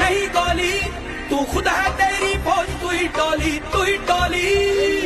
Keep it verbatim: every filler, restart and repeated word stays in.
नहीं गोली, तू खुद है तेरी फौज, तू ही टोली, तू ही टोली।